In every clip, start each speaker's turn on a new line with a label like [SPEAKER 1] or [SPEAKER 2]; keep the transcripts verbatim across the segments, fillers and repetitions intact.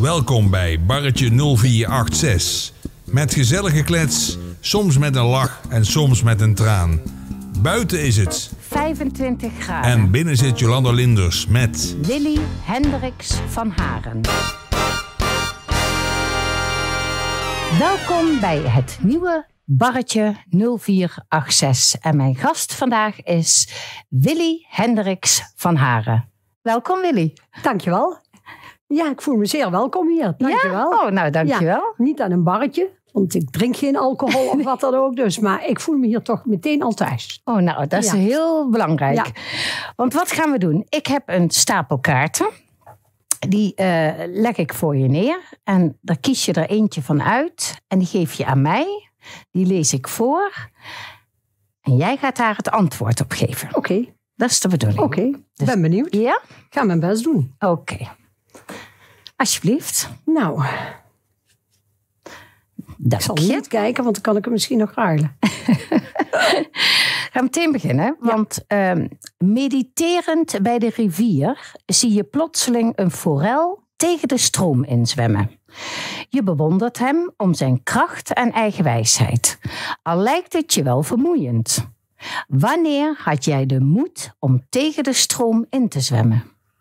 [SPEAKER 1] Welkom bij Barretje nul vier acht zes. Met gezellige klets, soms met een lach en soms met een traan. Buiten is het
[SPEAKER 2] vijfentwintig graden.
[SPEAKER 1] En binnen zit Jolanda Linders met
[SPEAKER 2] Willy Hendricks van Haren. Welkom bij het nieuwe Barretje nul vier acht zes. En mijn gast vandaag is Willy Hendricks van Haren. Welkom Willy.
[SPEAKER 3] Dankjewel. Ja, ik voel me zeer welkom hier. Dankjewel.
[SPEAKER 2] Ja? Oh, nou dankjewel.
[SPEAKER 3] Ja, niet aan een barretje, want ik drink geen alcohol of wat dan ook. Dus, maar ik voel me hier toch meteen al thuis.
[SPEAKER 2] Oh, nou, dat is ja. heel belangrijk. Ja. Want wat gaan we doen? Ik heb een stapel kaarten. Die uh, leg ik voor je neer. En daar kies je er eentje van uit. En die geef je aan mij. Die lees ik voor. En jij gaat daar het antwoord op geven.
[SPEAKER 3] Oké. Okay.
[SPEAKER 2] Dat is de bedoeling.
[SPEAKER 3] Oké, okay. Dus, ben benieuwd.
[SPEAKER 2] Ja?
[SPEAKER 3] Ik ga mijn best doen.
[SPEAKER 2] Oké. Okay. Alsjeblieft.
[SPEAKER 3] Nou.
[SPEAKER 2] Dank
[SPEAKER 3] ik zal
[SPEAKER 2] je.
[SPEAKER 3] niet kijken, want dan kan ik hem misschien nog ruilen.
[SPEAKER 2] Ga meteen beginnen. Ja. Want uh, mediterend bij de rivier zie je plotseling een forel tegen de stroom inzwemmen. Je bewondert hem om zijn kracht en eigenwijsheid. Al lijkt het je wel vermoeiend. Wanneer had jij de moed om tegen de stroom in te zwemmen?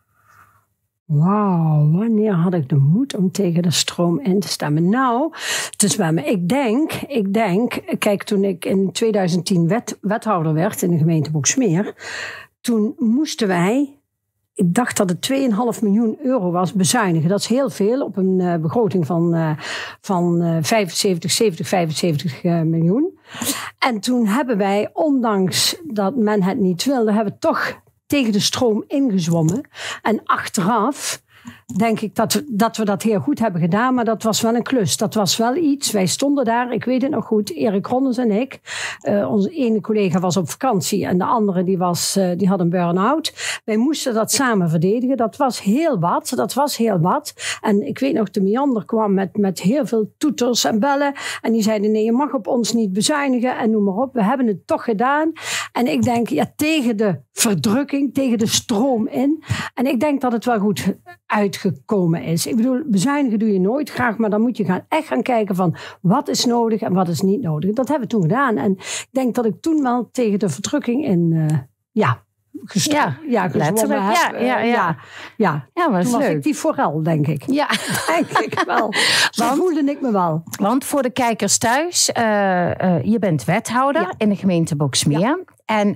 [SPEAKER 3] Wauw, wanneer had ik de moed om tegen de stroom in te stemmen? Nou, te zwemmen. Ik denk, ik denk, kijk, toen ik in tweeduizend tien wet, wethouder werd in de gemeente Boxmeer, toen moesten wij, ik dacht dat het twee komma vijf miljoen euro was, bezuinigen. Dat is heel veel op een uh, begroting van, uh, van uh, vijfenzeventig, zeventig, vijfenzeventig uh, miljoen. En toen hebben wij, ondanks dat men het niet wilde, hebben we toch tegen de stroom ingezwommen. En achteraf denk ik dat we, dat we dat heel goed hebben gedaan. Maar dat was wel een klus. Dat was wel iets. Wij stonden daar, ik weet het nog goed, Erik Ronnes en ik. Uh, onze ene collega was op vakantie en de andere die, was, uh, die had een burn-out. Wij moesten dat samen verdedigen. Dat was heel wat. Dat was heel wat. En ik weet nog, de Meander kwam met, met heel veel toeters en bellen. En die zeiden, nee, je mag op ons niet bezuinigen en noem maar op. We hebben het toch gedaan. En ik denk, ja, tegen de verdrukking, tegen de stroom in. En ik denk dat het wel goed uitgekomen is. Ik bedoel, bezuinigen doe je nooit graag, maar dan moet je gaan, echt gaan kijken van wat is nodig en wat is niet nodig. Dat hebben we toen gedaan. En ik denk dat ik toen wel tegen de verdrukking in, uh, ja, gestro-
[SPEAKER 2] ja,
[SPEAKER 3] ja, gezwommen heb.
[SPEAKER 2] Ja, ja, ja.
[SPEAKER 3] ja, ja.
[SPEAKER 2] ja maar
[SPEAKER 3] toen was
[SPEAKER 2] leuk.
[SPEAKER 3] ik die forel, denk ik.
[SPEAKER 2] Ja,
[SPEAKER 3] denk ik wel. Zo want, voelde ik me wel.
[SPEAKER 2] Want voor de kijkers thuis, uh, uh, je bent wethouder ja. in de gemeente Boxmeer. Ja. En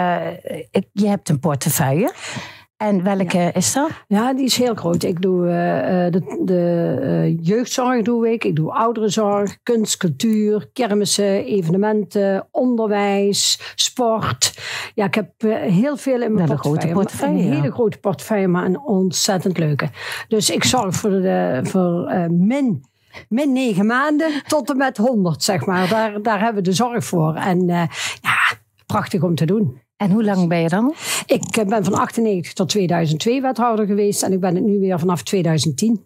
[SPEAKER 2] uh, je hebt een portefeuille. En welke ja. is dat?
[SPEAKER 3] Ja, die is heel groot. Ik doe uh, de, de uh, jeugdzorg doe ik. Ik doe ouderenzorg, kunst, cultuur, kermissen, evenementen, onderwijs, sport. Ja, ik heb uh, heel veel in mijn
[SPEAKER 2] Wel
[SPEAKER 3] portefeuille.
[SPEAKER 2] Een, portefeuille,
[SPEAKER 3] een
[SPEAKER 2] ja.
[SPEAKER 3] hele grote portefeuille, maar een ontzettend leuke. Dus ik zorg voor, de, voor uh, min... Min negen maanden tot en met honderd, zeg maar. Daar, daar hebben we de zorg voor. En uh, ja, prachtig om te doen.
[SPEAKER 2] En hoe lang ben je dan?
[SPEAKER 3] Ik ben van achtennegentig tot tweeduizend twee wethouder geweest. En ik ben het nu weer vanaf tweeduizend tien.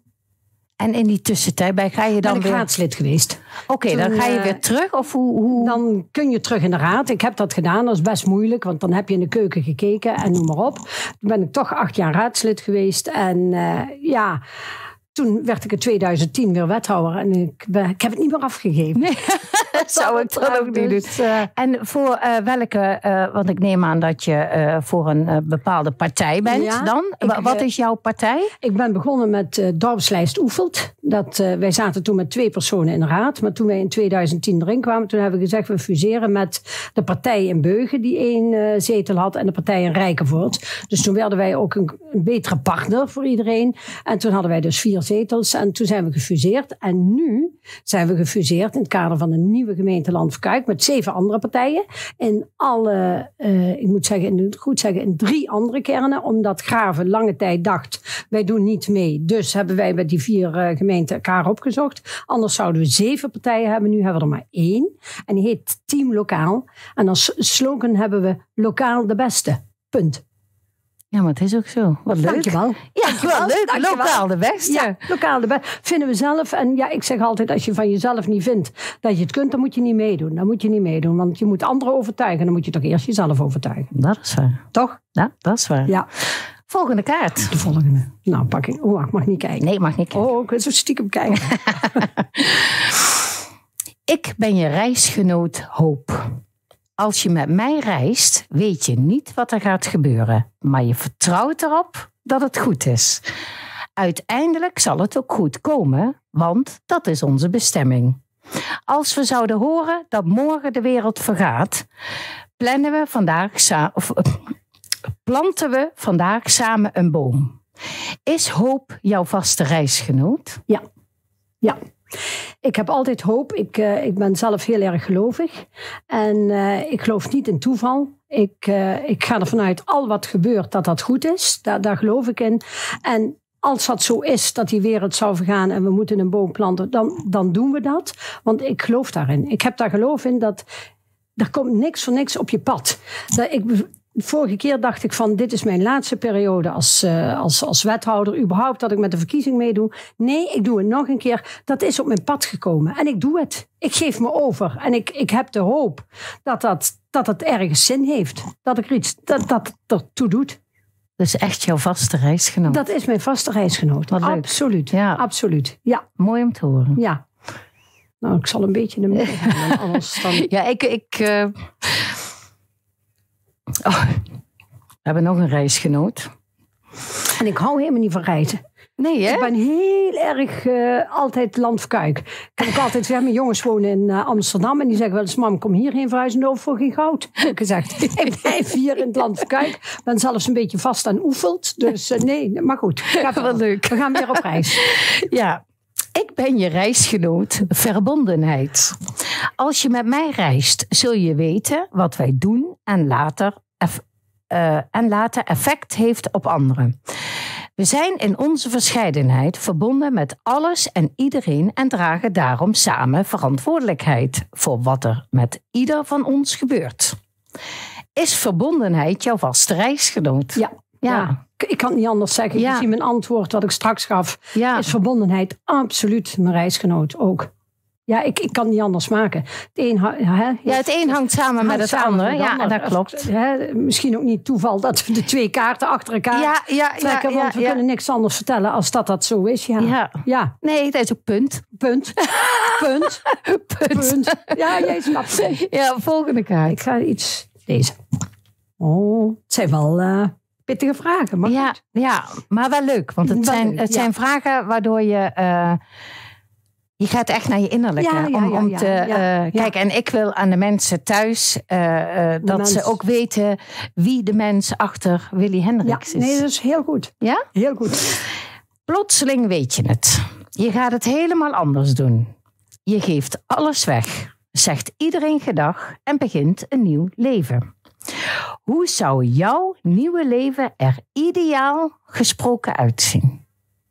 [SPEAKER 2] En in die tussentijd ben ga je dan
[SPEAKER 3] ben ik
[SPEAKER 2] weer...
[SPEAKER 3] raadslid geweest.
[SPEAKER 2] Oké, okay, dan ga je weer terug? Of hoe, hoe...
[SPEAKER 3] Dan kun je terug in de raad. Ik heb dat gedaan. Dat is best moeilijk. Want dan heb je in de keuken gekeken en noem maar op. Toen ben ik toch acht jaar raadslid geweest. En uh, ja... Toen werd ik in tweeduizend tien weer wethouder en ik, ben, ik heb het niet meer afgegeven.
[SPEAKER 2] Nee, dat zou ik dan ook niet doen. Uh, en voor uh, welke, uh, want ik neem aan dat je uh, voor een uh, bepaalde partij bent
[SPEAKER 3] ja,
[SPEAKER 2] dan. Ik, Wat is jouw partij?
[SPEAKER 3] Ik ben begonnen met uh, Dorpslijst Oefelt. Dat, uh, wij zaten toen met twee personen in de raad. Maar toen wij in tweeduizend tien erin kwamen, toen hebben we gezegd we fuseren met de partij in Beugen die één uh, zetel had en de partij in Rijkenvoort. Dus toen werden wij ook een, een betere partner voor iedereen. En toen hadden wij dus vier zetels en toen zijn we gefuseerd. En nu zijn we gefuseerd in het kader van een nieuwe gemeente Land-Verkuik met zeven andere partijen. In alle, uh, ik moet zeggen, in, goed zeggen, in drie andere kernen. Omdat Graven lange tijd dacht, wij doen niet mee. Dus hebben wij met die vier uh, gemeenten elkaar opgezocht. Anders zouden we zeven partijen hebben. Nu hebben we er maar één. En die heet Team Lokaal. En als slogan hebben we lokaal de beste. Punt.
[SPEAKER 2] Ja, maar het is ook zo. Wat leuk.
[SPEAKER 3] Dankjewel.
[SPEAKER 2] Ja, wel leuk. Dankjewel. Lokaal de beste.
[SPEAKER 3] Ja, lokaal de beste. Vinden we zelf. En ja, ik zeg altijd, als je van jezelf niet vindt dat je het kunt, dan moet je niet meedoen. Dan moet je niet meedoen. Want je moet anderen overtuigen. Dan moet je toch eerst jezelf overtuigen.
[SPEAKER 2] Dat is waar.
[SPEAKER 3] Toch?
[SPEAKER 2] Ja, dat is waar.
[SPEAKER 3] Ja.
[SPEAKER 2] Volgende kaart.
[SPEAKER 3] De volgende. Nou, pak ik. Oh, ik mag niet kijken.
[SPEAKER 2] Nee, mag niet kijken.
[SPEAKER 3] Oh, ik wil zo stiekem kijken.
[SPEAKER 2] Ik ben je reisgenoot Hoop. Als je met mij reist, weet je niet wat er gaat gebeuren. Maar je vertrouwt erop dat het goed is. Uiteindelijk zal het ook goed komen, want dat is onze bestemming. Als we zouden horen dat morgen de wereld vergaat, plannen we vandaag sa- of, planten we vandaag samen een boom. Is hoop jouw vaste reisgenoot?
[SPEAKER 3] Ja. Ja. Ik heb altijd hoop. Ik, uh, ik ben zelf heel erg gelovig. En uh, ik geloof niet in toeval. Ik, uh, ik ga ervan uit, al wat gebeurt, dat dat goed is. Daar, daar geloof ik in. En als dat zo is, dat die wereld zou vergaan en we moeten een boom planten, dan, dan doen we dat. Want ik geloof daarin. Ik heb daar geloof in dat er komt niks voor niks op je pad. Dat ik... De vorige keer dacht ik van, dit is mijn laatste periode als, uh, als, als wethouder. Überhaupt dat ik met de verkiezing meedoe. Nee, ik doe het nog een keer. Dat is op mijn pad gekomen. En ik doe het. Ik geef me over. En ik, ik heb de hoop dat, dat, dat het ergens zin heeft. Dat ik er iets dat, dat ertoe doet.
[SPEAKER 2] Dus echt jouw vaste reisgenoot?
[SPEAKER 3] Dat is mijn vaste reisgenoot. Absoluut. Ja. Absoluut. Ja.
[SPEAKER 2] Mooi om te horen.
[SPEAKER 3] Ja. Nou, ik zal een beetje in de midden gaan. Anders dan...
[SPEAKER 2] Ja, ik... ik uh... Oh, we hebben nog een reisgenoot.
[SPEAKER 3] En ik hou helemaal niet van reizen.
[SPEAKER 2] Nee, hè?
[SPEAKER 3] Ik ben heel erg uh, altijd landverkuik. Ik heb ook altijd gezegd, mijn jongens wonen in uh, Amsterdam. En die zeggen wel eens, mam, kom hierheen verhuizen over voor geen goud. Heb ik gezegd, ik blijf hier in het landverkuik. Ik ben zelfs een beetje vast aan oefeld. Dus uh, nee, maar goed. Ga
[SPEAKER 2] wel leuk.
[SPEAKER 3] We gaan weer op reis.
[SPEAKER 2] Ja. Ik ben je reisgenoot, verbondenheid. Als je met mij reist, zul je weten wat wij doen en later, eff, uh, en later effect heeft op anderen. We zijn in onze verscheidenheid verbonden met alles en iedereen en dragen daarom samen verantwoordelijkheid voor wat er met ieder van ons gebeurt. Is verbondenheid jouw vaste reisgenoot?
[SPEAKER 3] Ja. Ja. ja, ik kan het niet anders zeggen. Ja. Gezien mijn antwoord dat ik straks gaf, ja. is verbondenheid absoluut mijn reisgenoot ook. Ja, ik, ik kan het niet anders maken. Het een, hè,
[SPEAKER 2] ja, het een hangt samen hangt met het samen andere. Met ja, ander. Dat klopt.
[SPEAKER 3] Hè, misschien ook niet toeval dat we de twee kaarten achter elkaar ja, ja, trekken. Ja, ja, want we ja. kunnen niks anders vertellen als dat dat zo is. Ja.
[SPEAKER 2] Ja.
[SPEAKER 3] Ja.
[SPEAKER 2] Nee, dat is ook punt.
[SPEAKER 3] Punt. Punt.
[SPEAKER 2] punt.
[SPEAKER 3] Punt. Ja, jij snapt het.
[SPEAKER 2] Ja, volgende kaart.
[SPEAKER 3] Ik ga iets lezen. Oh, het zijn wel... Uh, pittige vragen, maar
[SPEAKER 2] ja,
[SPEAKER 3] goed.
[SPEAKER 2] Ja, maar wel leuk. Want het zijn, leuk, het zijn ja. vragen waardoor je... Uh, je gaat echt naar je innerlijke.
[SPEAKER 3] Ja, ja,
[SPEAKER 2] om, om
[SPEAKER 3] ja,
[SPEAKER 2] te
[SPEAKER 3] ja, ja,
[SPEAKER 2] uh, kijken. En ik wil aan de mensen thuis... Uh, uh, dat mens. ze ook weten wie de mens achter Willy Hendricks
[SPEAKER 3] ja,
[SPEAKER 2] is.
[SPEAKER 3] Nee, dat is heel goed.
[SPEAKER 2] Ja?
[SPEAKER 3] Heel goed.
[SPEAKER 2] Plotseling weet je het. Je gaat het helemaal anders doen. Je geeft alles weg. Zegt iedereen gedag en begint een nieuw leven. Hoe zou jouw nieuwe leven er ideaal gesproken uitzien?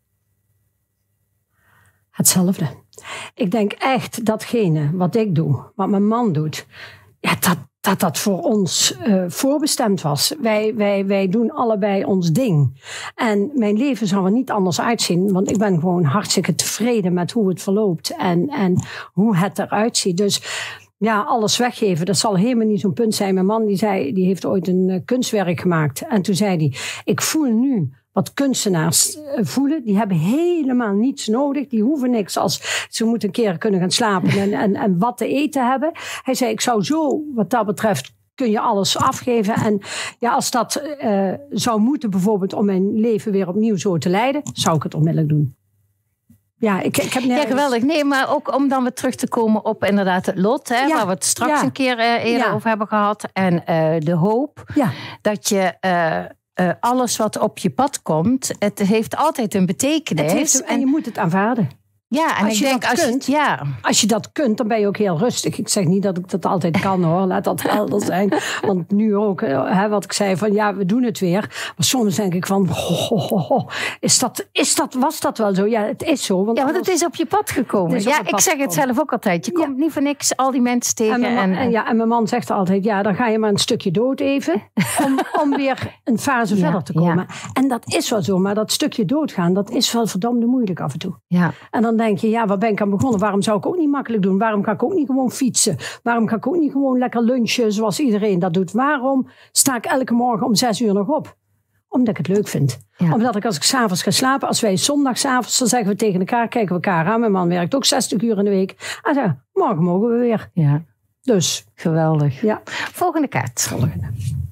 [SPEAKER 3] Hetzelfde. Ik denk echt datgene wat ik doe, wat mijn man doet, ja, dat, dat dat voor ons uh, voorbestemd was. Wij, wij, wij doen allebei ons ding. En mijn leven zou er niet anders uitzien, want ik ben gewoon hartstikke tevreden met hoe het verloopt en, en hoe het eruit ziet. Dus ja, alles weggeven, dat zal helemaal niet zo'n punt zijn. Mijn man die zei, die heeft ooit een uh, kunstwerk gemaakt. En toen zei hij, ik voel nu wat kunstenaars uh, voelen. Die hebben helemaal niets nodig. Die hoeven niks als ze moeten een keer kunnen gaan slapen en, en, en wat te eten hebben. Hij zei, ik zou zo, wat dat betreft, kun je alles afgeven. En ja, als dat uh, zou moeten bijvoorbeeld om mijn leven weer opnieuw zo te leiden, zou ik het onmiddellijk doen. Ja, ik, ik heb nergens...
[SPEAKER 2] ja, geweldig. Nee, maar ook om dan weer terug te komen op inderdaad het lot. Hè, ja. Waar we het straks ja. een keer uh, eerder ja. over hebben gehad. En uh, de hoop
[SPEAKER 3] ja.
[SPEAKER 2] dat je... Uh, uh, alles wat op je pad komt, het heeft altijd een betekenis.
[SPEAKER 3] Het heeft, en je moet het aanvaarden.
[SPEAKER 2] Ja, en
[SPEAKER 3] als
[SPEAKER 2] ik
[SPEAKER 3] je
[SPEAKER 2] denk
[SPEAKER 3] dat
[SPEAKER 2] als
[SPEAKER 3] kunt,
[SPEAKER 2] je, ja.
[SPEAKER 3] als je dat kunt, dan ben je ook heel rustig. Ik zeg niet dat ik dat altijd kan hoor, laat dat helder zijn. Want nu ook, hè, wat ik zei van ja, we doen het weer. Maar soms denk ik van, ho, ho, ho, ho. Is dat, is dat, was dat wel zo? Ja, het is zo. Want
[SPEAKER 2] ja, want het is op je pad gekomen. Ja, ik zeg het zelf ook altijd. Je ja. komt niet voor niks al die mensen tegen. En mijn, man,
[SPEAKER 3] en, en, ja, en mijn man zegt altijd, ja, dan ga je maar een stukje dood even. Om, om weer een fase ja, verder te komen. Ja. En dat is wel zo, maar dat stukje doodgaan, dat is wel verdomde moeilijk af en toe.
[SPEAKER 2] Ja.
[SPEAKER 3] En dan denk je, ja, waar ben ik aan begonnen? Waarom zou ik ook niet makkelijk doen? Waarom ga ik ook niet gewoon fietsen? Waarom ga ik ook niet gewoon lekker lunchen zoals iedereen dat doet? Waarom sta ik elke morgen om zes uur nog op? Omdat ik het leuk vind. Ja. Omdat ik als ik s'avonds ga slapen, als wij zondagsavonds, dan zeggen we tegen elkaar, kijken we elkaar aan. Mijn man werkt ook zestig uur in de week. En zeggen, morgen mogen we weer.
[SPEAKER 2] Ja.
[SPEAKER 3] Dus.
[SPEAKER 2] Geweldig.
[SPEAKER 3] Ja.
[SPEAKER 2] Volgende kaart.
[SPEAKER 3] Volgende.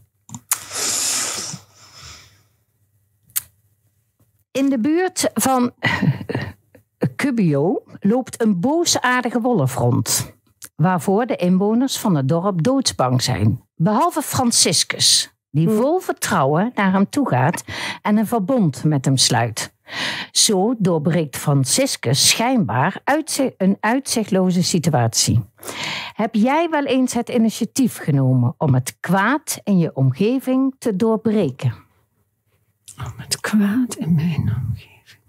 [SPEAKER 2] In de buurt van Kubio loopt een boosaardige wolf rond, waarvoor de inwoners van het dorp doodsbang zijn. Behalve Franciscus, die vol vertrouwen naar hem toe gaat en een verbond met hem sluit. Zo doorbreekt Franciscus schijnbaar uitzi- een uitzichtloze situatie. Heb jij wel eens het initiatief genomen om het kwaad in je omgeving te doorbreken?
[SPEAKER 3] Om het kwaad in mijn omgeving.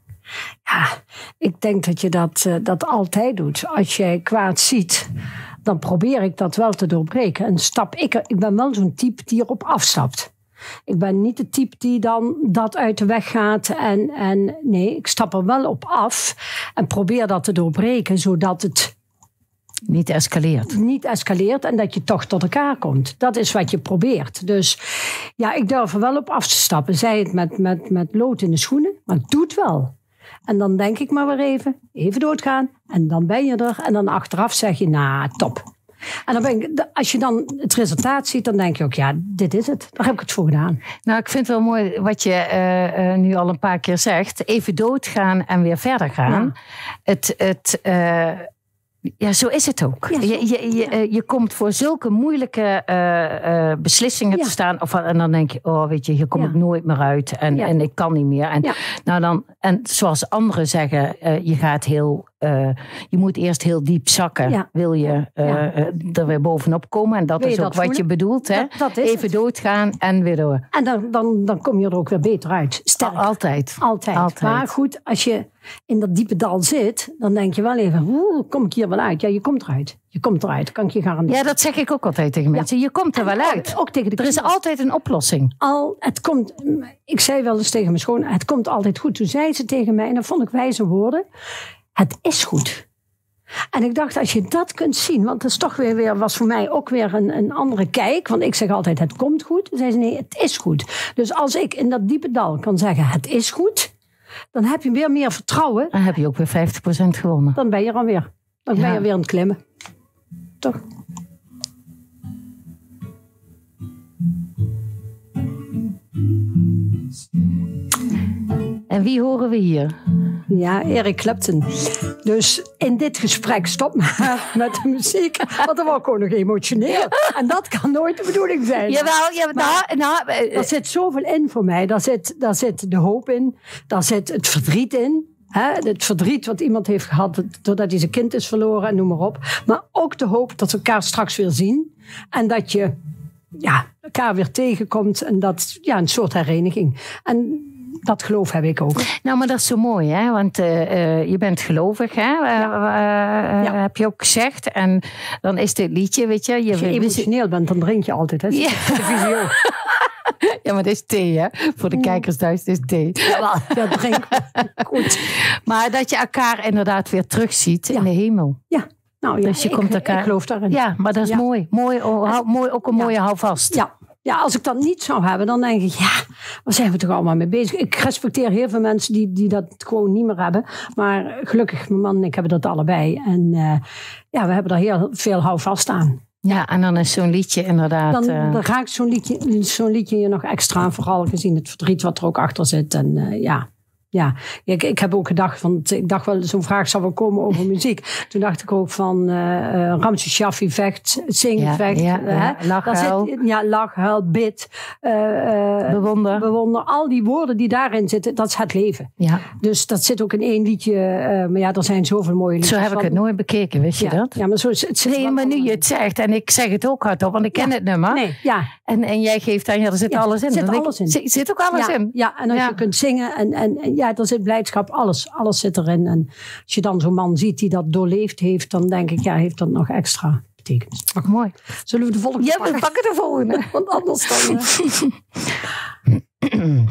[SPEAKER 3] Ja, ik denk dat je dat, uh, dat altijd doet. Als jij kwaad ziet, dan probeer ik dat wel te doorbreken. En stap ik er, ik ben wel zo'n type die erop afstapt. Ik ben niet de type die dan dat uit de weg gaat. En, en nee, ik stap er wel op af en probeer dat te doorbreken, zodat het
[SPEAKER 2] Niet escaleert.
[SPEAKER 3] Niet escaleert en dat je toch tot elkaar komt. Dat is wat je probeert. Dus ja, ik durf er wel op af te stappen. Zij het met, met, met lood in de schoenen, maar het doet wel. En dan denk ik maar weer even, even doodgaan. En dan ben je er. En dan achteraf zeg je, nou, top. En dan ben ik, als je dan het resultaat ziet, dan denk je ook, ja, dit is het. Daar heb ik het voor gedaan.
[SPEAKER 2] Nou, ik vind het wel mooi wat je uh, uh, nu al een paar keer zegt. Even doodgaan en weer verder gaan. Ja. Het... het uh, Ja, zo is het ook. Ja, je, je, je, ja. je komt voor zulke moeilijke uh, uh, beslissingen ja. te staan. Of, en dan denk je, oh weet je, hier kom ja. ik nooit meer uit. En, ja. en ik kan niet meer. En, ja. nou dan, en zoals anderen zeggen, uh, je gaat heel... Uh, je moet eerst heel diep zakken. Ja. Wil je uh, ja. uh, er weer bovenop komen. En dat is ook wat voelen? je bedoelt. Hè? Dat, dat Even het. doodgaan en weer door.
[SPEAKER 3] En dan, dan, dan kom je er ook weer beter uit. Sterk.
[SPEAKER 2] Altijd.
[SPEAKER 3] Altijd. Altijd. Maar goed, als je in dat diepe dal zit, dan denk je wel even, hoe kom ik hier wel uit? Ja, je komt eruit. Je komt eruit, kan ik je garanderen.
[SPEAKER 2] Ja, dat zeg ik ook altijd tegen mensen. Ja. Je komt er en wel uit.
[SPEAKER 3] Ook tegen de
[SPEAKER 2] er is altijd een oplossing.
[SPEAKER 3] Al, het komt, ik zei wel eens tegen mijn schoon, het komt altijd goed. Toen zei ze tegen mij, en dat vond ik wijze woorden, het is goed. En ik dacht, als je dat kunt zien, want dat is toch weer, weer was voor mij ook weer een, een andere kijk. Want ik zeg altijd, het komt goed. Toen zei ze, nee, het is goed. Dus als ik in dat diepe dal kan zeggen, het is goed, dan heb je weer meer vertrouwen.
[SPEAKER 2] Dan heb je ook weer vijftig procent gewonnen.
[SPEAKER 3] Dan ben je er weer. Dan ja. ben je weer aan het klimmen. Toch?
[SPEAKER 2] En wie horen we hier?
[SPEAKER 3] Ja, Eric Clapton. Dus in dit gesprek, stop maar met de muziek. Want dan wordt gewoon nog emotioneel. En dat kan nooit de bedoeling zijn.
[SPEAKER 2] Jawel, jawel nou, nou,
[SPEAKER 3] er zit zoveel in voor mij. Daar zit, daar zit de hoop in. Daar zit het verdriet in. Hè? Het verdriet wat iemand heeft gehad doordat hij zijn kind is verloren en noem maar op. Maar ook de hoop dat we elkaar straks weer zien. En dat je ja, elkaar weer tegenkomt. En dat ja, een soort hereniging. En dat geloof heb ik ook.
[SPEAKER 2] Nou, maar dat is zo mooi, hè? Want uh, uh, je bent gelovig, hè? Uh, ja. Uh, ja. Heb je ook gezegd. En dan is dit liedje, weet je... je
[SPEAKER 3] Als je emotioneel bent, dan drink je altijd, hè?
[SPEAKER 2] Ja.
[SPEAKER 3] Televisie ook.
[SPEAKER 2] Ja, maar dat is thee, hè? Voor de kijkers thuis, dat is thee.
[SPEAKER 3] Ja, dat drink goed.
[SPEAKER 2] Maar dat je elkaar inderdaad weer terugziet ja. in de hemel.
[SPEAKER 3] Ja. Nou, ja,
[SPEAKER 2] dus je
[SPEAKER 3] ik,
[SPEAKER 2] komt elkaar...
[SPEAKER 3] ik geloof daarin.
[SPEAKER 2] Ja, maar dat is ja. mooi. Mooi, oh, hou, mooi. Ook een mooie ja. houvast.
[SPEAKER 3] Ja. Ja, als ik dat niet zou hebben, dan denk ik, ja, waar zijn we toch allemaal mee bezig? Ik respecteer heel veel mensen die, die dat gewoon niet meer hebben. Maar gelukkig, mijn man en ik hebben dat allebei. En uh, ja, we hebben daar heel veel houvast aan.
[SPEAKER 2] Ja, en dan is zo'n liedje inderdaad...
[SPEAKER 3] Dan,
[SPEAKER 2] uh...
[SPEAKER 3] dan raakt zo'n liedje, zo'n liedje je nog extra aan, vooral gezien het verdriet wat er ook achter zit. En uh, ja... Ja, ik, ik heb ook gedacht, want ik dacht wel, zo'n vraag zou wel komen over muziek. Toen dacht ik ook van uh, uh, Ramses Shaffi vecht, zing,
[SPEAKER 2] ja,
[SPEAKER 3] vecht.
[SPEAKER 2] Ja,
[SPEAKER 3] uh,
[SPEAKER 2] ja. Lach, huil.
[SPEAKER 3] Zit, ja, lach, huil, bid. Uh, uh,
[SPEAKER 2] bewonder.
[SPEAKER 3] Bewonder. Al die woorden die daarin zitten, dat is het leven.
[SPEAKER 2] Ja.
[SPEAKER 3] Dus dat zit ook in één liedje. Uh, maar ja, er zijn zoveel mooie liedjes.
[SPEAKER 2] Zo heb ik
[SPEAKER 3] van.
[SPEAKER 2] het nooit bekeken, wist je
[SPEAKER 3] ja,
[SPEAKER 2] dat?
[SPEAKER 3] Ja, maar zo is het.
[SPEAKER 2] Nee, maar nu je het zegt, en ik zeg het ook hardop, want ik ken
[SPEAKER 3] ja.
[SPEAKER 2] het nummer.
[SPEAKER 3] Nee, ja.
[SPEAKER 2] En, en jij geeft aan, ja, er zit ja, alles in.
[SPEAKER 3] Er zit
[SPEAKER 2] dan
[SPEAKER 3] alles
[SPEAKER 2] ik,
[SPEAKER 3] in.
[SPEAKER 2] Zit ook alles
[SPEAKER 3] ja,
[SPEAKER 2] in.
[SPEAKER 3] Ja, en als ja. je kunt zingen, en, en, en ja, er zit blijdschap, alles, alles zit erin. En als je dan zo'n man ziet die dat doorleefd heeft, dan denk ik, ja, heeft dat nog extra betekenis.
[SPEAKER 2] Ach, mooi.
[SPEAKER 3] Zullen we de volgende
[SPEAKER 2] ja,
[SPEAKER 3] pakken?
[SPEAKER 2] we pakken de volgende.
[SPEAKER 3] Want anders dan...
[SPEAKER 2] Uh...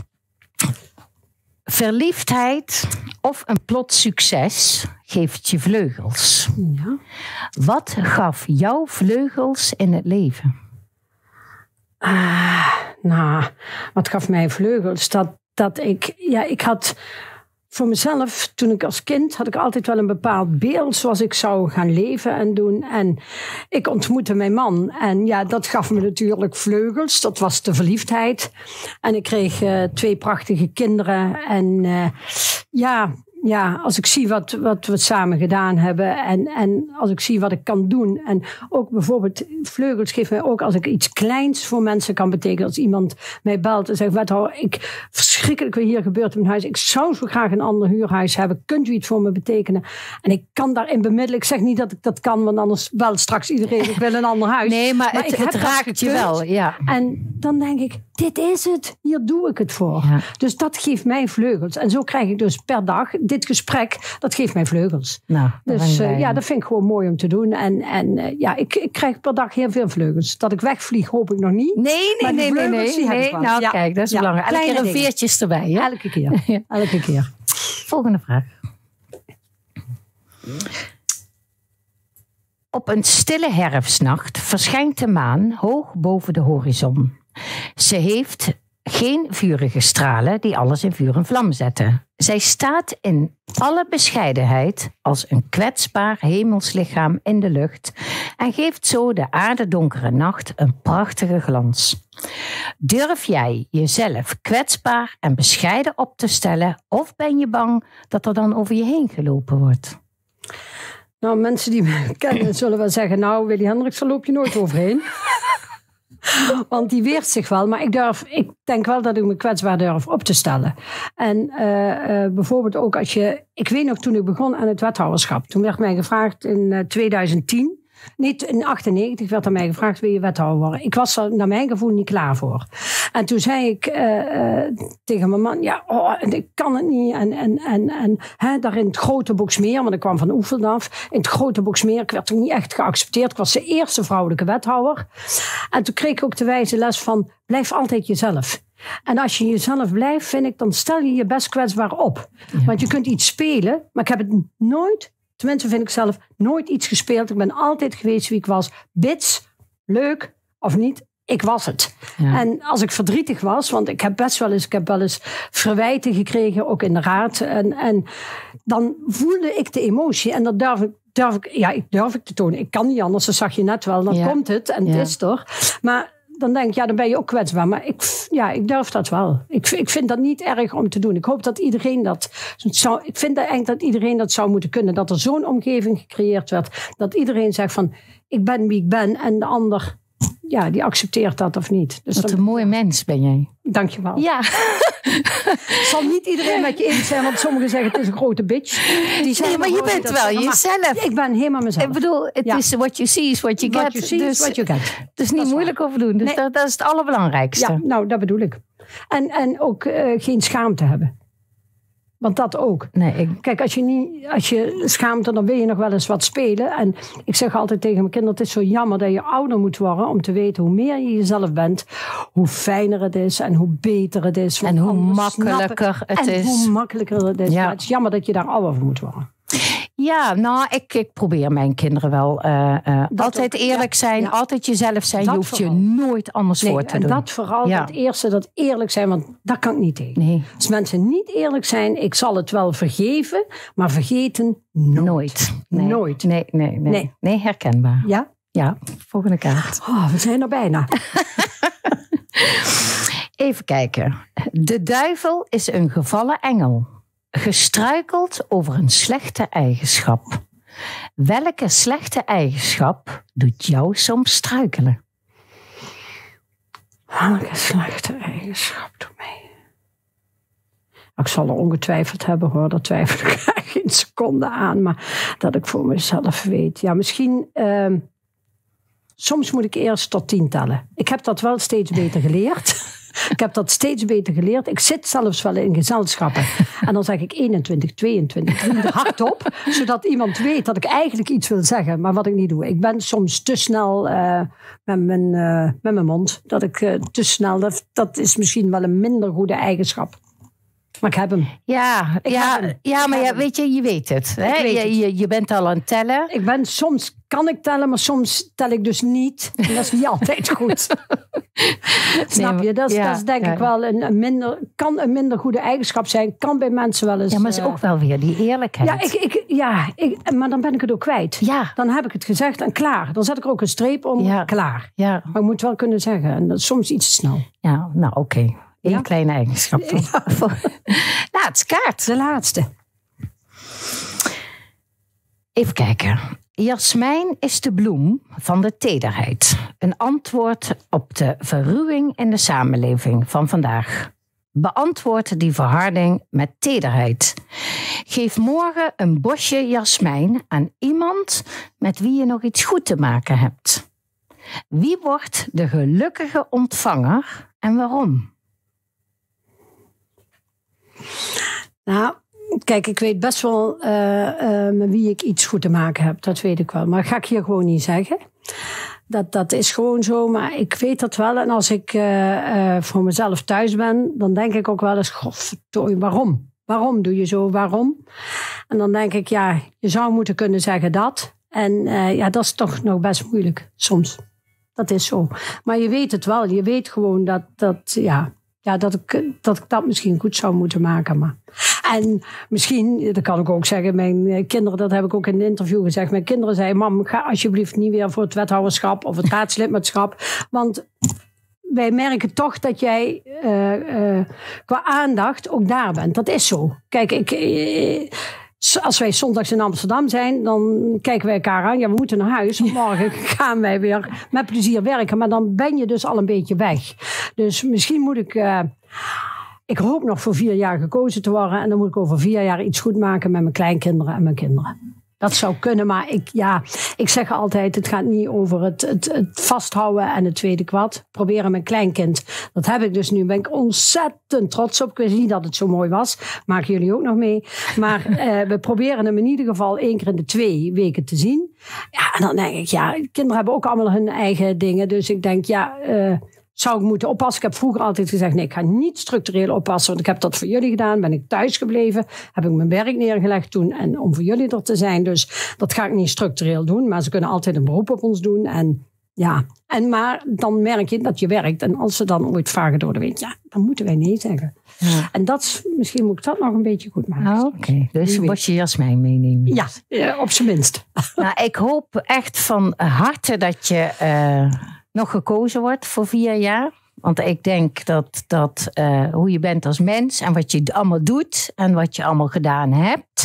[SPEAKER 2] Verliefdheid of een plots succes geeft je vleugels.
[SPEAKER 3] Ja.
[SPEAKER 2] Wat gaf jou vleugels in het leven?
[SPEAKER 3] Uh, nou, wat gaf mij vleugels? Dat, dat ik, ja, ik had voor mezelf, toen ik als kind, had ik altijd wel een bepaald beeld zoals ik zou gaan leven en doen. En ik ontmoette mijn man. En ja, dat gaf me natuurlijk vleugels. Dat was de verliefdheid. En ik kreeg uh, twee prachtige kinderen. En uh, ja... Ja, als ik zie wat, wat we samen gedaan hebben en, en als ik zie wat ik kan doen. En ook bijvoorbeeld, vleugels geeft mij ook als ik iets kleins voor mensen kan betekenen. Als iemand mij belt en zegt, wethouder, ik, verschrikkelijk wat hier gebeurt in mijn huis. Ik zou zo graag een ander huurhuis hebben. Kunt u iets voor me betekenen? En ik kan daarin bemiddelen. Ik zeg niet dat ik dat kan, want anders belt straks iedereen, ik wil een ander huis.
[SPEAKER 2] Nee, maar, maar
[SPEAKER 3] het,
[SPEAKER 2] ik het raakt je wel, ja.
[SPEAKER 3] En dan denk ik, dit is het. Hier doe ik het voor. Ja. Dus dat geeft mij vleugels. En zo krijg ik dus per dag... Dit gesprek, dat geeft mij vleugels. Nou, dus uh, ja, dat vind ik gewoon mooi om te doen. En, en uh, ja, ik, ik krijg per dag heel veel vleugels. Dat ik wegvlieg, hoop ik nog niet.
[SPEAKER 2] Nee, nee, nee, nee. nee, nee. Nou, ja. Kijk, dat is ja. belangrijk. Elke keer een veertjes erbij. Hè?
[SPEAKER 3] Elke keer. ja. Elke keer.
[SPEAKER 2] Volgende vraag. Op een stille herfstnacht verschijnt de maan hoog boven de horizon. Ze heeft geen vurige stralen die alles in vuur en vlam zetten. Zij staat in alle bescheidenheid als een kwetsbaar hemelslichaam in de lucht en geeft zo de aardedonkere nacht een prachtige glans. Durf jij jezelf kwetsbaar en bescheiden op te stellen of ben je bang dat er dan over je heen gelopen wordt?
[SPEAKER 3] Nou, mensen die me kennen zullen wel zeggen, nou Willy Hendricks, daar loop je nooit overheen. Want die weert zich wel. Maar ik, durf, ik denk wel dat ik me kwetsbaar durf op te stellen. En uh, uh, bijvoorbeeld ook als je... Ik weet nog toen ik begon aan het wethouderschap. Toen werd mij gevraagd in uh, tweeduizend tien... Nee, in achtennegentig werd er mij gevraagd, wil je wethouder worden? Ik was er naar mijn gevoel niet klaar voor. En toen zei ik uh, uh, tegen mijn man, ja, oh, ik kan het niet. En, en, en, en hè, daar in het grote Boxmeer, want ik kwam van Oefeld af. In het grote Boxmeer, ik werd toen niet echt geaccepteerd. Ik was de eerste vrouwelijke wethouder. En toen kreeg ik ook de wijze les van, blijf altijd jezelf. En als je jezelf blijft, vind ik, dan stel je je best kwetsbaar op. Ja. Want je kunt iets spelen, maar ik heb het nooit... Tenminste vind ik zelf nooit iets gespeeld. Ik ben altijd geweest wie ik was. Bits, leuk of niet, ik was het. Ja. En als ik verdrietig was, want ik heb best wel eens, ik heb wel eens verwijten gekregen, ook in de raad. En, en dan voelde ik de emotie. En dat durf ik, durf ik, ja, ik durf ik te tonen. Ik kan niet anders, dat zag je net wel. Dan ja. komt het en ja. het is er. Maar dan denk ik, ja, dan ben je ook kwetsbaar. Maar ik, ja, ik durf dat wel. Ik, ik vind dat niet erg om te doen. Ik hoop dat iedereen dat zou... Ik vind eigenlijk dat iedereen dat zou moeten kunnen. Dat er zo'n omgeving gecreëerd werd. Dat iedereen zegt van, ik ben wie ik ben. En de ander, ja, die accepteert dat of niet. Dus
[SPEAKER 2] Wat
[SPEAKER 3] dan,
[SPEAKER 2] een mooie mens ben jij.
[SPEAKER 3] Dank je wel.
[SPEAKER 2] Ja.
[SPEAKER 3] Zal niet iedereen met je eens zijn, want sommigen zeggen het is een grote bitch. Die
[SPEAKER 2] nee, maar je bent wel zeggen, jezelf.
[SPEAKER 3] Ik ben helemaal mezelf.
[SPEAKER 2] Ik bedoel, het ja. is what you see is what you
[SPEAKER 3] what
[SPEAKER 2] get.
[SPEAKER 3] You see
[SPEAKER 2] dus,
[SPEAKER 3] is what you get.
[SPEAKER 2] Dus niet moeilijk waar. over doen. Dus nee. dat, dat is het allerbelangrijkste.
[SPEAKER 3] Ja, nou, dat bedoel ik. En, en ook uh, geen schaamte hebben. Want dat ook.
[SPEAKER 2] Nee, ik...
[SPEAKER 3] Kijk, als je, niet, als je schaamt, dan wil je nog wel eens wat spelen. En ik zeg altijd tegen mijn kinderen, het is zo jammer dat je ouder moet worden om te weten hoe meer je jezelf bent, hoe fijner het is en hoe beter het is.
[SPEAKER 2] En hoe makkelijker
[SPEAKER 3] snappen,
[SPEAKER 2] het
[SPEAKER 3] en
[SPEAKER 2] is.
[SPEAKER 3] En hoe makkelijker het is.
[SPEAKER 2] Ja.
[SPEAKER 3] Maar het is jammer dat je daar ouder voor moet worden.
[SPEAKER 2] Ja, nou, ik, ik probeer mijn kinderen wel uh, uh, altijd ook, eerlijk ja, zijn, ja. altijd jezelf zijn. Dat je hoeft vooral. je nooit anders
[SPEAKER 3] nee,
[SPEAKER 2] voor te
[SPEAKER 3] en
[SPEAKER 2] doen.
[SPEAKER 3] En dat vooral, ja. het eerste, dat eerlijk zijn, want dat kan ik niet tegen.
[SPEAKER 2] Nee.
[SPEAKER 3] Als mensen niet eerlijk zijn, ik zal het wel vergeven, maar vergeten nooit.
[SPEAKER 2] Nooit. Nee.
[SPEAKER 3] Nooit.
[SPEAKER 2] Nee, nee, nee. Nee, nee herkenbaar.
[SPEAKER 3] Ja?
[SPEAKER 2] Ja, volgende kaart.
[SPEAKER 3] Oh, we zijn er bijna.
[SPEAKER 2] Even kijken. De duivel is een gevallen engel. Gestruikeld over een slechte eigenschap. Welke slechte eigenschap doet jou soms struikelen?
[SPEAKER 3] Welke slechte eigenschap doet mij? Ik zal er ongetwijfeld hebben hoor, daar twijfel ik geen seconde aan. Maar dat ik voor mezelf weet. Ja, misschien... Uh, soms moet ik eerst tot tien tellen. Ik heb dat wel steeds beter geleerd. Ik heb dat steeds beter geleerd. Ik zit zelfs wel in gezelschappen. En dan zeg ik eenentwintig, tweeëntwintig, drieëntwintig hardop. Zodat iemand weet dat ik eigenlijk iets wil zeggen. Maar wat ik niet doe. Ik ben soms te snel uh, met, mijn, uh, met mijn mond. Dat ik uh, te snel... Dat, dat is misschien wel een minder goede eigenschap. Maar ik heb hem.
[SPEAKER 2] Ja,
[SPEAKER 3] ik
[SPEAKER 2] ja,
[SPEAKER 3] heb hem.
[SPEAKER 2] ja maar ja, weet je, je weet het. Hè?
[SPEAKER 3] Weet
[SPEAKER 2] je,
[SPEAKER 3] het.
[SPEAKER 2] Je, je bent al aan het tellen.
[SPEAKER 3] Ik ben soms... Kan ik tellen, maar soms tel ik dus niet. En dat is niet altijd goed. Snap
[SPEAKER 2] Nee,
[SPEAKER 3] je? Dat is,
[SPEAKER 2] ja,
[SPEAKER 3] dat is denk
[SPEAKER 2] ja.
[SPEAKER 3] ik wel een, een minder, kan een minder goede eigenschap zijn. Kan bij mensen wel eens...
[SPEAKER 2] Ja, maar het is
[SPEAKER 3] uh,
[SPEAKER 2] ook wel weer die eerlijkheid.
[SPEAKER 3] Ja, ik, ik, ja ik, maar dan ben ik het ook kwijt.
[SPEAKER 2] Ja.
[SPEAKER 3] Dan heb ik het gezegd en klaar. Dan zet ik er ook een streep om,
[SPEAKER 2] Ja.
[SPEAKER 3] klaar.
[SPEAKER 2] Ja,
[SPEAKER 3] Maar ik moet wel kunnen zeggen. En dat is soms iets te snel.
[SPEAKER 2] ja nou oké. Okay. Eén
[SPEAKER 3] Ja?
[SPEAKER 2] kleine eigenschap. Dan. Laatste kaart.
[SPEAKER 3] De laatste.
[SPEAKER 2] Even kijken. Jasmijn is de bloem van de tederheid. Een antwoord op de verruwing in de samenleving van vandaag. Beantwoord die verharding met tederheid. Geef morgen een bosje jasmijn aan iemand met wie je nog iets goed te maken hebt. Wie wordt de gelukkige ontvanger en waarom?
[SPEAKER 3] Nou, kijk, ik weet best wel uh, uh, met wie ik iets goed te maken heb. Dat weet ik wel. Maar dat ga ik hier gewoon niet zeggen. Dat, dat is gewoon zo, maar ik weet dat wel. En als ik uh, uh, voor mezelf thuis ben, dan denk ik ook wel eens... Godverdorie, waarom? Waarom doe je zo? Waarom? En dan denk ik, ja, je zou moeten kunnen zeggen dat. En uh, ja, dat is toch nog best moeilijk, soms. Dat is zo. Maar je weet het wel. Je weet gewoon dat, dat ja... Ja, dat ik, dat ik dat misschien goed zou moeten maken. Maar. En misschien, dat kan ik ook zeggen, mijn kinderen, dat heb ik ook in een interview gezegd. Mijn kinderen zeiden, mam, ga alsjeblieft niet weer voor het wethouderschap of het raadslidmaatschap. Want wij merken toch dat jij uh, uh, qua aandacht ook daar bent. Dat is zo. Kijk, ik... Uh, Als wij zondags in Amsterdam zijn, dan kijken wij elkaar aan. Ja, we moeten naar huis. Morgen gaan wij weer met plezier werken. Maar dan ben je dus al een beetje weg. Dus misschien moet ik... Uh, ik hoop nog voor vier jaar gekozen te worden. En dan moet ik over vier jaar iets goed maken met mijn kleinkinderen en mijn kinderen. Dat zou kunnen, maar ik, ja, ik zeg altijd, het gaat niet over het, het, het vasthouden en het tweede kwad. Proberen mijn kleinkind. Dat heb ik dus nu. Ben ik ontzettend trots op. Ik wist niet dat het zo mooi was. Maken jullie ook nog mee. Maar uh, we proberen hem in ieder geval één keer in de twee weken te zien. Ja, en dan denk ik, ja, kinderen hebben ook allemaal hun eigen dingen. Dus ik denk, ja... Uh, zou ik moeten oppassen? Ik heb vroeger altijd gezegd, nee, ik ga niet structureel oppassen, want ik heb dat voor jullie gedaan. Ben ik thuis gebleven, heb ik mijn werk neergelegd toen en om voor jullie er te zijn. Dus dat ga ik niet structureel doen, maar ze kunnen altijd een beroep op ons doen. En ja, en maar dan merk je dat je werkt. En als ze dan ooit vragen door de wind, ja, dan moeten wij nee zeggen. Ja. En dat is, misschien moet ik dat nog een beetje goed maken.
[SPEAKER 2] Oh, Oké, okay. Dus een bosje jasmijn meenemen.
[SPEAKER 3] Ja, ja, op zijn minst.
[SPEAKER 2] Nou, ik hoop echt van harte dat je... Uh... nog gekozen wordt voor vier jaar. Want ik denk dat, dat uh, hoe je bent als mens en wat je allemaal doet en wat je allemaal gedaan hebt.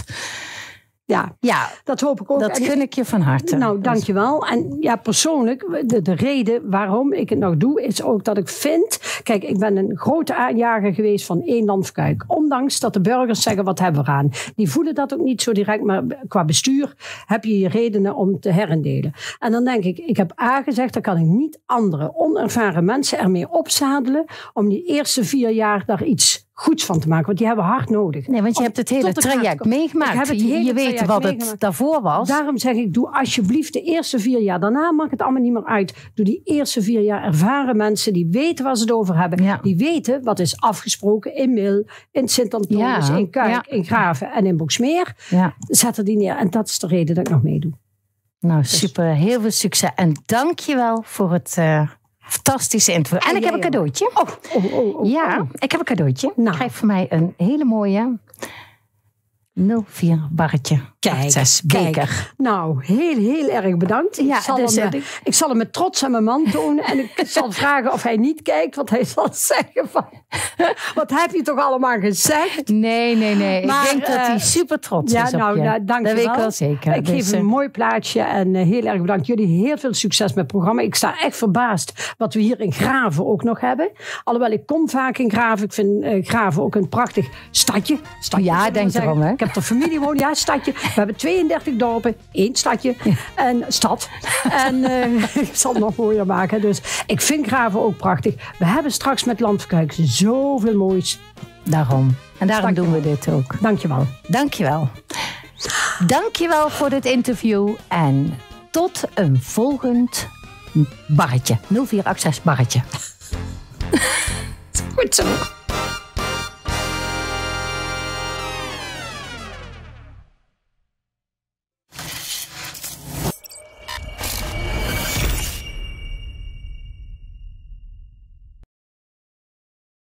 [SPEAKER 3] Ja, ja, dat hoop ik ook.
[SPEAKER 2] Dat gun ik je van harte.
[SPEAKER 3] Nou, dankjewel. En ja, persoonlijk, de, de reden waarom ik het nog doe, is ook dat ik vind... Kijk, ik ben een grote aanjager geweest van één land voor kuik. Ondanks dat de burgers zeggen, wat hebben we aan? Die voelen dat ook niet zo direct, maar qua bestuur heb je je redenen om te herindelen. En dan denk ik, ik heb A gezegd, dan kan ik niet andere onervaren mensen ermee opzadelen om die eerste vier jaar daar iets goeds van te maken. Want die hebben hard nodig.
[SPEAKER 2] Nee, want je hebt het hele traject meegemaakt. Ik heb het hele je weet wat meegemaakt. Het daarvoor was.
[SPEAKER 3] Daarom zeg ik, doe alsjeblieft de eerste vier jaar. Daarna maakt het allemaal niet meer uit. Doe die eerste vier jaar ervaren mensen die weten waar ze het over hebben. Ja. Die weten wat is afgesproken in Mil, in Sint-Antonius, ja. in Kuik, ja. in Graven en in Boksmeer. Ja. Zet er die neer. En dat is de reden dat ik nog meedoe.
[SPEAKER 2] Nou, dus. Super. Heel veel succes. En dank je wel voor het... Uh... fantastische interview. En, en ik heb een cadeautje.
[SPEAKER 3] Oh, oh, oh, oh,
[SPEAKER 2] ja,
[SPEAKER 3] oh.
[SPEAKER 2] ik heb een cadeautje. Nou. Ik krijg voor mij een hele mooie nul vier barretje.
[SPEAKER 3] Kijk,
[SPEAKER 2] zes beker.
[SPEAKER 3] Kijk. Nou, heel, heel erg bedankt.
[SPEAKER 2] Ja,
[SPEAKER 3] ik, zal
[SPEAKER 2] dus,
[SPEAKER 3] hem, uh, ik zal hem met trots aan mijn man tonen. En ik zal vragen of hij niet kijkt. Want hij zal zeggen van... Wat heb je toch allemaal gezegd?
[SPEAKER 2] Nee, nee, nee. Maar, ik denk uh, dat hij super trots
[SPEAKER 3] ja,
[SPEAKER 2] is op
[SPEAKER 3] nou,
[SPEAKER 2] je.
[SPEAKER 3] Nou, dank
[SPEAKER 2] dat
[SPEAKER 3] je
[SPEAKER 2] weet
[SPEAKER 3] wel.
[SPEAKER 2] ik wel zeker.
[SPEAKER 3] Ik
[SPEAKER 2] dus,
[SPEAKER 3] geef een uh, mooi plaatje. En uh, heel erg bedankt. Jullie heel veel succes met het programma. Ik sta echt verbaasd wat we hier in Graven ook nog hebben. Alhoewel, ik kom vaak in Graven. Ik vind uh, Graven ook een prachtig stadje. stadje
[SPEAKER 2] ja, denk erom, hè?
[SPEAKER 3] Ik heb er familie wonen. Ja, stadje. We hebben tweeëndertig dorpen. één stadje. Ja. En stad. En uh, ik zal het nog mooier maken. Dus ik vind Graven ook prachtig. We hebben straks met Landverkuik zoveel moois.
[SPEAKER 2] Daarom. En daarom
[SPEAKER 3] Dank
[SPEAKER 2] doen we dit ook.
[SPEAKER 3] Dankjewel.
[SPEAKER 2] Dankjewel. Dankjewel voor dit interview. En tot een volgend barretje. nul vier acht zes barretje.
[SPEAKER 3] Goed zo.